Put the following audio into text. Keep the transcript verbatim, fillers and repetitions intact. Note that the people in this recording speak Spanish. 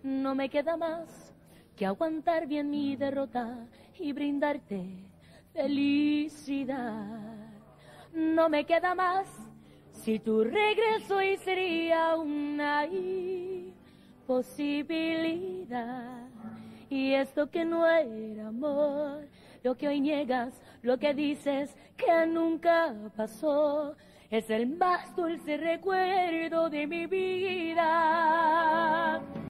No me queda más que aguantar bien mi derrota y brindarte felicidad. No me queda más si tu regreso hoy sería una imposibilidad. Y esto que no era amor, lo que hoy niegas, lo que dices que nunca pasó, es el más dulce recuerdo de mi vida.